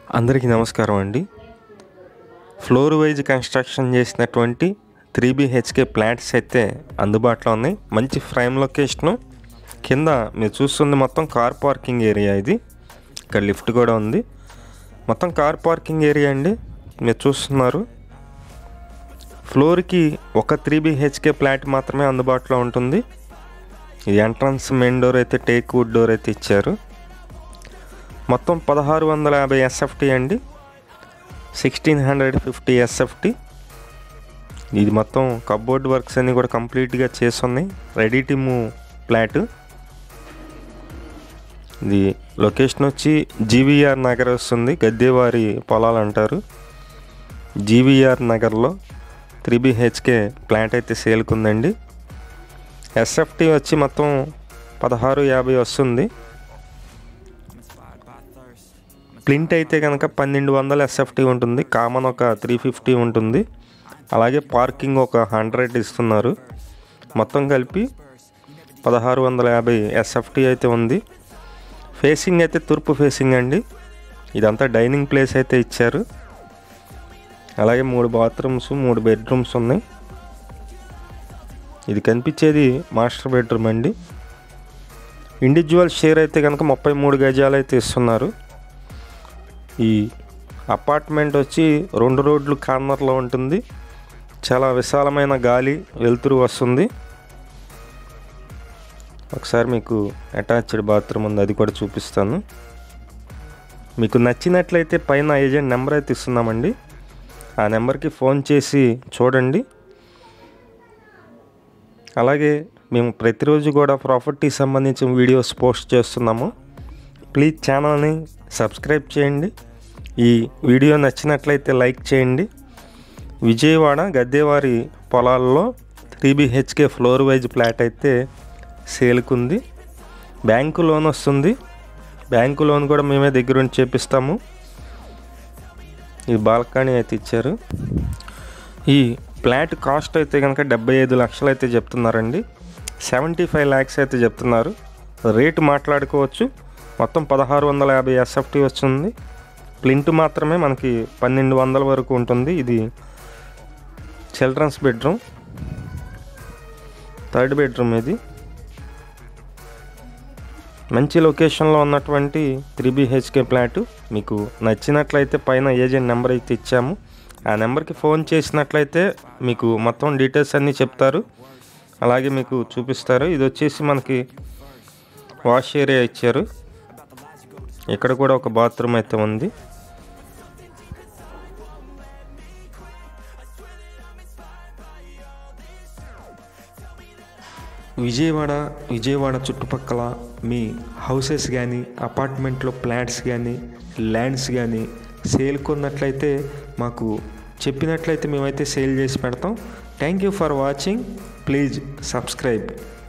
అందరికీ నమస్కారం అండి. ఫ్లోర్ వైజ్ కన్స్ట్రక్షన్ చేసినటువంటి 3 BHK ఫ్లాట్స్ అయితే అందుబాటులో ఉన్నాయి. మంచి ప్రైమ్ లొకేషను. కింద మీరు చూస్తుంది మొత్తం కార్ పార్కింగ్ ఏరియా. ఇది ఇక్కడ లిఫ్ట్ కూడా ఉంది. మొత్తం కార్ పార్కింగ్ ఏరియా అండి. మీరు చూస్తున్నారు. ఫ్లోర్కి ఒక 3 BHK ఫ్లాట్ మాత్రమే అందుబాటులో ఉంటుంది. ఇది ఎంట్రన్స్ మెయిన్ డోర్ అయితే టేక్ వుడ్ డోర్ అయితే ఇచ్చారు. మొత్తం 1650 SFT అండి, 1650 SFT. ఇది మొత్తం కబోర్డ్ వర్క్స్ అన్నీ కూడా కంప్లీట్గా చేస్తున్నాయి. Ready to move flat. ఇది లొకేషన్ వచ్చి జీవీఆర్ నగర్ వస్తుంది. గద్దెవారి పొలాలు అంటారు. జీవీఆర్ నగర్లో 3 BHK ఫ్లాట్ అయితే సేల్కుందండి. SFT వచ్చి మొత్తం 1650 వస్తుంది. ప్లింట్ అయితే కనుక 1200 SFT ఉంటుంది. కామన్ ఒక 350 ఉంటుంది. అలాగే పార్కింగ్ ఒక 100 ఇస్తున్నారు. మొత్తం కలిపి 1650 SFT అయితే ఉంది. ఫేసింగ్ అయితే తూర్పు ఫేసింగ్ అండి. ఇదంతా డైనింగ్ ప్లేస్ అయితే ఇచ్చారు. అలాగే 3 బాత్రూమ్స్ 3 బెడ్రూమ్స్ ఉన్నాయి. ఇది కనిపించేది మాస్టర్ బెడ్రూమ్ అండి. ఇండివిజువల్ షేర్ అయితే కనుక 33 గజాలు అయితే ఇస్తున్నారు. ఈ అపార్ట్మెంట్ వచ్చి 2 రోడ్లు కార్నర్లో ఉంటుంది. చాలా విశాలమైన గాలి వెలుతురు వస్తుంది. ఒకసారి మీకు అటాచ్డ్ బాత్రూమ్ ఉంది, అది కూడా చూపిస్తాను. మీకు నచ్చినట్లయితే పైన ఏజెంట్ నెంబర్ అయితే ఇస్తున్నామండి. ఆ నెంబర్కి ఫోన్ చేసి చూడండి. అలాగే మేము ప్రతిరోజు కూడా ప్రాపర్టీ సంబంధించిన వీడియోస్ పోస్ట్ చేస్తున్నాము. ప్లీజ్ ఛానల్ని సబ్స్క్రైబ్ చేయండి. ఈ వీడియో నచ్చినట్లయితే లైక్ చేయండి. విజయవాడ గద్దెవారి పొలాల్లో 3 BHK ఫ్లోర్ వైజ్ ఫ్లాట్ అయితే సేల్కుంది. బ్యాంకు లోన్ వస్తుంది. బ్యాంకు లోన్ కూడా మేమే దగ్గరుండి చేపిస్తాము. ఈ బాల్కనీ అయితే ఇచ్చారు. ఈ ఫ్లాట్ కాస్ట్ అయితే కనుక 75 లక్షలు అయితే చెప్తున్నారండి. 75 lakhs అయితే చెప్తున్నారు. రేటు మాట్లాడుకోవచ్చు. మొత్తం 1650 SFT వస్తుంది. ప్లింట్ మాత్రమే మనకి 1200 వరకు ఉంటుంది. ఇది చిల్డ్రన్స్ బెడ్రూమ్, 3rd బెడ్రూమ్. ఇది మంచి లొకేషన్లో ఉన్నటువంటి 3 BHK ఫ్లాట్. మీకు నచ్చినట్లయితే పైన ఏజెంట్ నెంబర్ అయితే ఇచ్చాము. ఆ నెంబర్కి ఫోన్ చేసినట్లయితే మీకు మొత్తం డీటెయిల్స్ అన్నీ చెప్తారు. అలాగే మీకు చూపిస్తారు. ఇది వచ్చేసి మనకి వాష్ ఏరియా ఇచ్చారు. ఇక్కడ కూడా ఒక బాత్రూమ్ అయితే ఉంది. విజయవాడ చుట్టుపక్కల మీ హౌసెస్ కానీ అపార్ట్మెంట్లో ఫ్లాట్స్ కానీ ల్యాండ్స్ కానీ సేల్ కొన్నట్లయితే మాకు చెప్పినట్లయితే మేమైతే సేల్ చేసి పెడతాం. Thank you for watching. Please subscribe.